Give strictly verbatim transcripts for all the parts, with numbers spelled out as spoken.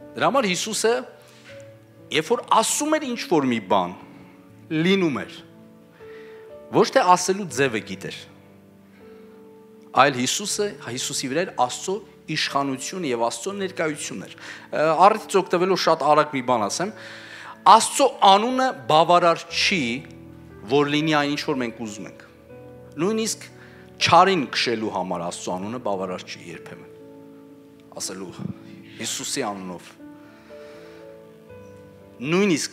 Դրա համար Հիսուսը երբ որ ասում էր ինչ որ մի բան, լինում էր։ Ոչ թե ասելու ձևը գիտեր։ Այլ Հիսուսը, Հիսուսի վրա էր Աստծո իշխանությունը եւ Աստծո ներկայությունն էր։ Առիթից օգտվելով շատ արագ մի բան ասեմ, Աստծո անունը բավարար չի, որ լինի այն ինչ որ մենք ուզում ենք։ Նույնիսկ չարին քշելու համար Աստծո անունը բավարար չի երբեմն։ Ասելու Հիսուսի անունով։ Նույնիսկ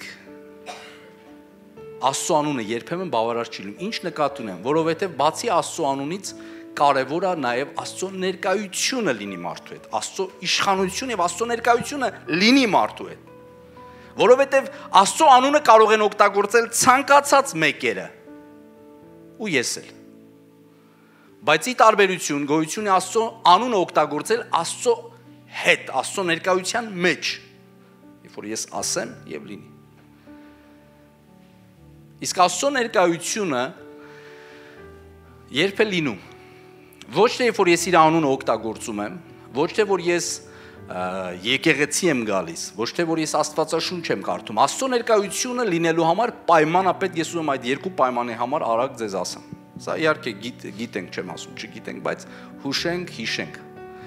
Աստծո անունը երբեմն բավարար չի լինում։ Ինչ նկատի ունեմ, որովհետև բացի Աստծո անունից կարևոր է նաև Աստծո ներկայությունը լինի մարդու հետ։ Աստծո իշխանությունը եւ Աստծո ներկայությունը լինի մարդու հետ։ Որովհետև Աստծո անունը կարող են օգտագործել ցանկացած մեկերը ու ես էլ։ Բայց ի տարբերություն գոյություն է Աստծո անունը օգտագործել Աստծո հետ, Աստծո ներկայության մեջ, երբ որ ես ասեմ եւ լինի։ Իսկ Աստծո ներկայությունը երբ է լինում։ Ոչ թե երբ որ ես իր անունը օգտագործում եմ, ոչ թե որ ես եկեղեցի եմ գալիս, ոչ թե որ ես Աստվածաշունչ եմ կարդում։ Աստծո ներկայությունը լինելու համար պայմանապետ ես ուզում այդ երկու պայմանի համար արագ ձեզ ասեմ։ Սա իհարկե գիտենք, չեմ ասում, չգիտենք, բայց հուշենք, հիշենք։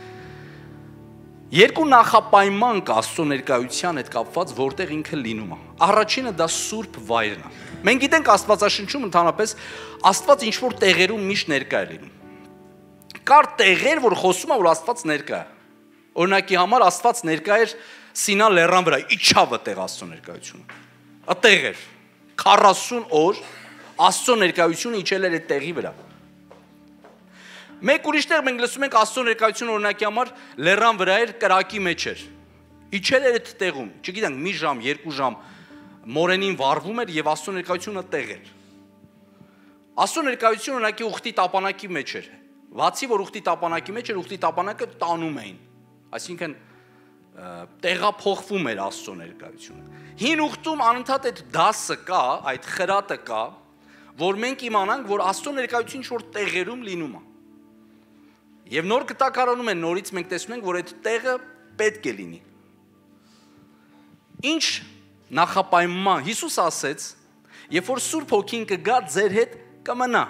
Երկու նախապայման կա Աստծո ներկայության հետ կապված, որտեղ ինքը լինում է։ Առաջինը դա սուրբ վայրն է։ Մենք գիտենք Աստվածաշնչում ընդհանրապես Աստված ինչ որ տեղերում միշտ ներկա է լինում։ Կար տեղեր, որ խոսում է, որ Աստված ներկա է։ Օրինակի համար Աստված ներկա էր Սինա լեռան վրա, իջավ այդտեղ Աստծո ներկայությունը։ Այդտեղ էր քառասուն օր Աստծո ներկայությունը իջել էր այդ տեղի վրա։ Մեկ ուրիշ տեղ մենք լսում ենք Աստծո ներկայությունը օրինակի համար լեռան վրա էր, կրակի մեջ էր։ Իջել էր այդ տեղում, չգիտենք, մի ժամ, երկու ժամ մորենին վառվում էր եւ Աստծո ներկայությունը տեղ էր։ Աստծո ներկայությունը օրինակի ուխտի տապանակի մեջ էր։ Բացի որ ուխտի տապանակի մեջ էր, ուխտի տապանակը տանում էին։ Այսինքն տեղափոխվում էր Աստծո ներկայությունը։ Հին ուխտում անընդհատ այդ դասը կա, այդ խրատը կա, որ մենք իմանանք, որ Աստծո ներկայությունը ինչ որ տեղերում լինում է։ Եվ նոր կտակարանում են նորից մենք տեսնում ենք, որ այդ տեղը պետք է լինի։ Ինչ նախապայման Հիսուս ասեց, երբ որ Սուրբ Հոգին կգա, ձեր հետ կմնա։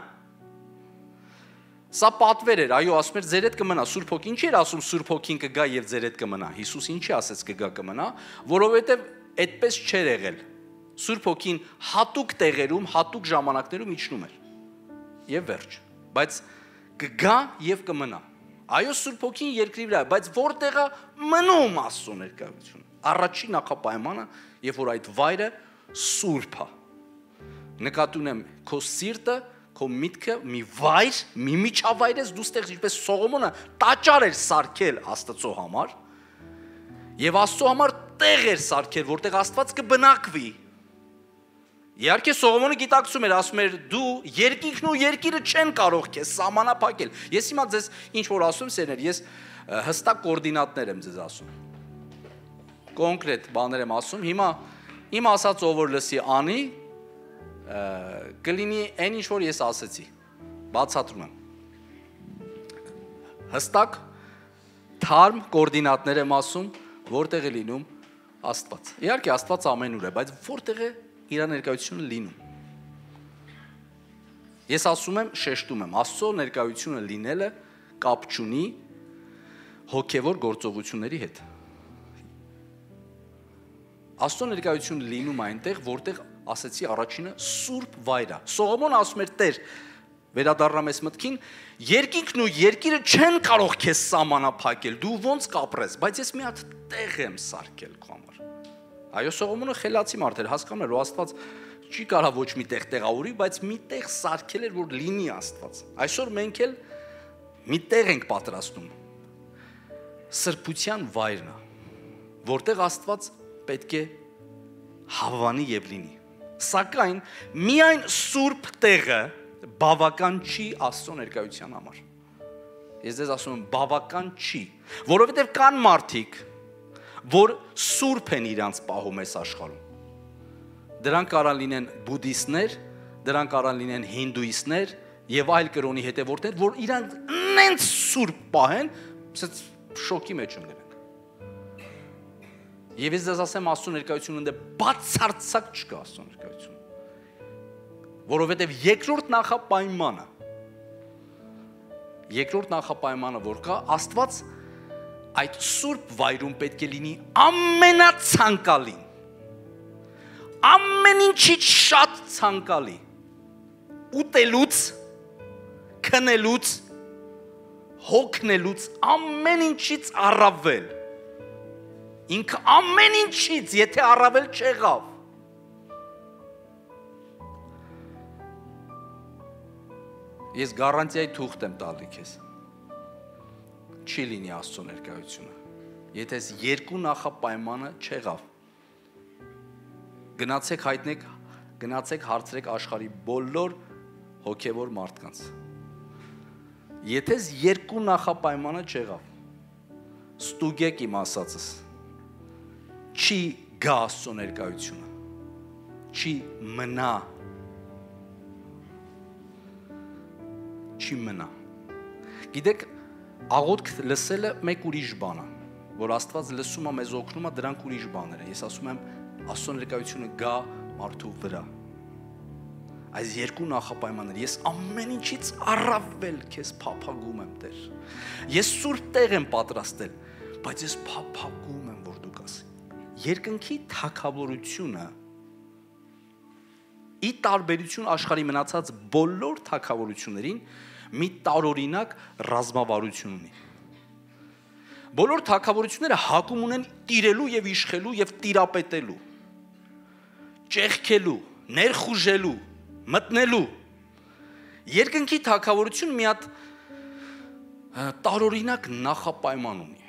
Սա պատվեր էր, այո, ասում էր ձեր հետ կմնա։ Սուրբ Հոգին չի էր ասում Սուրբ Հոգին կգա եւ ձեր հետ կմնա։ Հիսուս ինչի ասեց կգա կմնա, որովհետեւ այդպես չէր եղել։ Սուրբ Հոգին հատուկ տեղերում, հատուկ ժամանակներում իջնում էր։ Եվ վերջ։ Բայց կգա եւ կմնա։ Այո, Սուրբ Հոգին երկրի վրա է, բայց որտեղ է մնում Աստծո ներկայությունը։ Առաջին նախապայմանը, երբ որ այդ վայրը սուրբ է։ Նկատի ունեմ քո սիրտը, քո միտքը մի վայր, մի միջավայր ես դու ստեղ ինչպես Սողոմոնը տաճար էր սարքել Աստծո համար եւ Աստծո համար տեղ էր սարքել, որտեղ Աստված կբնակվի։ Իհարկե Սողոմոնը գիտակցում էր, ասում էր դու երկինքն ու երկիրը չեն կարող քեզ սահմանափակել։ Ես հիմա ձեզ ինչ որ ասում սերներ, ես հստակ կոորդինատներ եմ ձեզ ասում։ Կոնկրետ բաներ եմ ասում։ Հիմա իմ ասած ով որ լսի անի կլինի այն ինչ որ ես ասեցի, բացատրում եմ։ Հստակ թարմ կոորդինատներ եմ ասում, որտեղ է լինում Աստված։ Իհարկե Աստված ամենուր է, բայց որտեղ է իր ներկայությունը լինում։ Ես ասում եմ, շեշտում եմ, Աստծո ներկայությունը լինելը կապ չունի հոգևոր գործողությունների հետ։ Աստծո ներկայությունը լինում այնտեղ, որտեղ ասեցի առաջինը սուրբ վայր է։ Սողոմոնը ասում էր Տեր, վերադառնամ ես մտքին, երկինքն ու երկիրը չեն կարող քեզ սահմանափակել, դու ոնց կապրես, բայց ես մի հատ տեղ եմ սարքել քո համար։ Այո, Սողոմոնը խելացի մարդ էր, հասկանում էր, որ Աստված չի կարող ոչ մի տեղ տեղավորի, բայց մի տեղ սարքել էր, որ լինի Աստված։ Այսօր մենք էլ մի տեղ ենք պատրաստում։ Սրբության վայրն է, որտեղ Աստված պետք է հավանի եւ լինի։ Սակայն միայն սուրբ տեղը բավական չի Աստծո ներկայության համար։ Ես ձեզ ասում եմ, բավական չի, որովհետև կան մարդիկ, որ սուրբ են իրանց պահում այս աշխարհում։ Դրանք կարան լինեն բուդդիստներ, դրանք կարան լինեն հինդուիստներ եւ այլ կրոնի հետևորդներ, որ իրանք նենց սուրբ պահեն, շոկի մեջ ընկնենք։ Եվ ես ձեզ ասեմ Աստծո ներկայությունը ընդ բացարձակ չկա Աստծո ներկայությունը։ Որովհետև երկրորդ նախապայմանը երկրորդ նախապայմանը որ կա, Աստված այդ սուրբ վայրում պետք է լինի ամենացանկալին, ամեն ինչից շատ ցանկալի, ուտելուց, քնելուց, հոգնելուց, ամեն ինչից առավել, ինքը ամեն ինչից, եթե առավել չեղավ, ես գարանտիայի թուղթ եմ տալի քեզ, չի լինի Աստծո ներկայությունը, եթե այս երկու նախապայմանը չեղավ, գնացեք հայտնեք, գնացեք հարցրեք աշխարհի բոլոր հոգևոր մարդկանց, եթե այս երկու նախապայմանը չեղավ, ստուգեք իմ ասածս, չի գա Աստծո ներկայությունը, չի մնա, չի մնա, գիտեք, աղոթք լսելը մեկ ուրիշ բան է, որ Աստված լսում է մեզ օգնում է դրանք ուրիշ բաներ են, ես ասում եմ Աստծո ներկայությունը գա մարդու վրա, այս երկու նախապայմանները, ես ամեն ինչից առավել քեզ փափագում եմ Տեր, ես սուրբ տեղ եմ պատրաստել, բայց ես փափագում եմ, որ դու գաս, երկնքի թագավորությունը, ի տարբերություն աշխարհի մնացած բոլոր թագավորություններին, մի տարօրինակ ռազմավարություն ունի։ Բոլոր թագավորությունները հակում ունեն տիրելու եւ իշխելու եւ տիրապետելու, ճեղքելու, ներխուժելու, մտնելու։ Երկնքի թագավորությունը մի հատ տարօրինակ նախապայման ունի։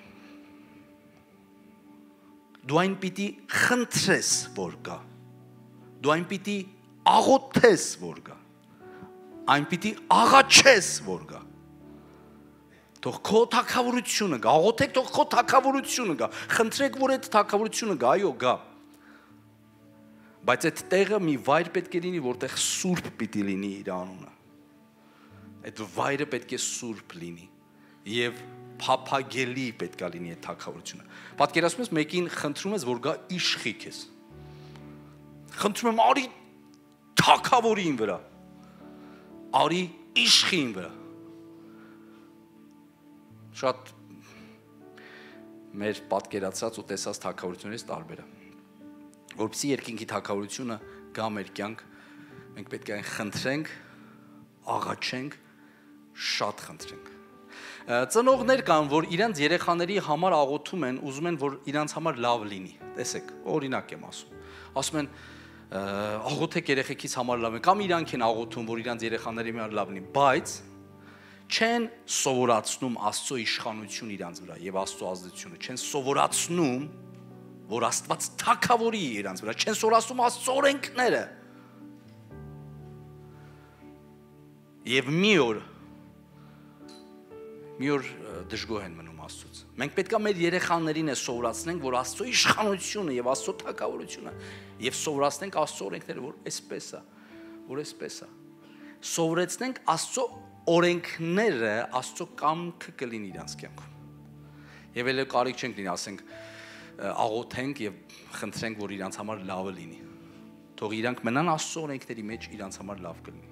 Դու այն պիտի խնդրես, որ գա։ Դու այն պիտի աղոթես, որ գա։ Այն պիտի աղաչես, որ գա։ Թող քո թագավորությունը գա, աղոթեք թող քո թագավորությունը գա, խնդրեք որ այդ թագավորությունը գա, այո, գա։ Բայց այդ տեղը մի վայր պետք է լինի, որտեղ սուրբ պիտի լինի իր անունը։ Այդ վայրը պետք է սուրբ լինի եւ փափագելի պետք է լինի այդ թագավորությունը։ Պատկերացնում ես մեկին խնդրում ես, որ գա իշխի քեզ։ Խնդրում եմ արի թագավորին վրա։ Արի իշխին վրա։ Շատ մեր պատկերացած ու տեսած թագավորություններից տարբեր է։ Որպեսզի երկինքի թագավորությունը գա մեր կյանք, մենք պետք է այն խնդրենք, աղաչենք, շատ խնդրենք։ Ծնողներ կան, որ իրանց երեխաների համար աղոթում են, ուզում են, որ իրանց համար լավ լինի։ Տեսեք, օրինակ եմ ասում։ Ասում են աղոթեք երեխեքից համար լավ են, կամ իրանք են աղոթում, որ իրանց երեխաների համար լավ լինի, բայց չեն սովորացնում Աստծո իշխանություն իրանց վրա եւ Աստծո ազդեցությունը, չեն սովորացնում, որ Աստված թագավորի իրանց վրա, չեն սովորացնում Աստծո օրենքները։ Եվ մի օր մի օր դժգոհ են մնում Աստծուց։ Մենք պետք է մեր երեխաներին է սովորացնենք, որ Աստծո իշխանությունը եւ Աստծո թագավորությունը եւ սովորացնենք Աստծո օրենքները, որ այսպես է, որ այսպես է։ Սովորեցնենք Աստծո օրենքները, Աստծո կամքը կլինի իրանց կյանքում։ Եվ ելը կարիք չենք լինի, ասենք աղոթենք եւ խնդրենք, որ իրանց համար լավը լինի։ Թող իրանք մնան Աստծո օրենքների մեջ, իրանց համար լավ կլինի։